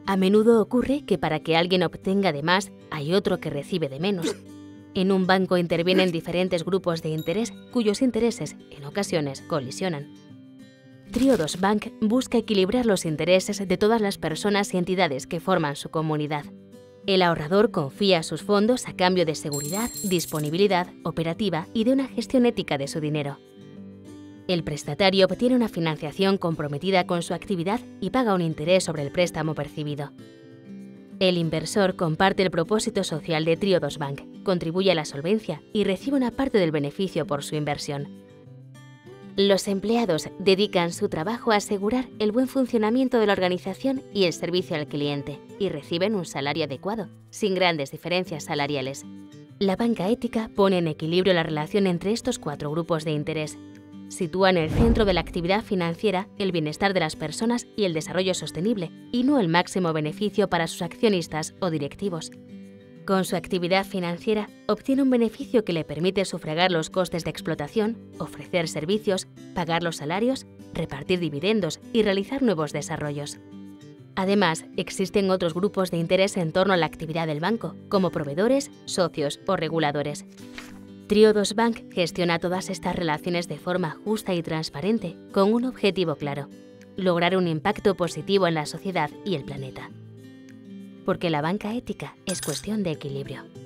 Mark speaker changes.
Speaker 1: A menudo ocurre que para que alguien obtenga de más, hay otro que recibe de menos. En un banco intervienen diferentes grupos de interés cuyos intereses, en ocasiones, colisionan. Triodos Bank busca equilibrar los intereses de todas las personas y entidades que forman su comunidad. El ahorrador confía sus fondos a cambio de seguridad, disponibilidad operativa y de una gestión ética de su dinero. El prestatario obtiene una financiación comprometida con su actividad y paga un interés sobre el préstamo percibido. El inversor comparte el propósito social de Triodos Bank, contribuye a la solvencia y recibe una parte del beneficio por su inversión. Los empleados dedican su trabajo a asegurar el buen funcionamiento de la organización y el servicio al cliente, y reciben un salario adecuado, sin grandes diferencias salariales. La banca ética pone en equilibrio la relación entre estos 4 grupos de interés. Sitúa en el centro de la actividad financiera el bienestar de las personas y el desarrollo sostenible, y no el máximo beneficio para sus accionistas o directivos. Con su actividad financiera, obtiene un beneficio que le permite sufragar los costes de explotación, ofrecer servicios, pagar los salarios, repartir dividendos y realizar nuevos desarrollos. Además, existen otros grupos de interés en torno a la actividad del banco, como proveedores, socios o reguladores. Triodos Bank gestiona todas estas relaciones de forma justa y transparente, con un objetivo claro: lograr un impacto positivo en la sociedad y el planeta. Porque la banca ética es cuestión de equilibrio.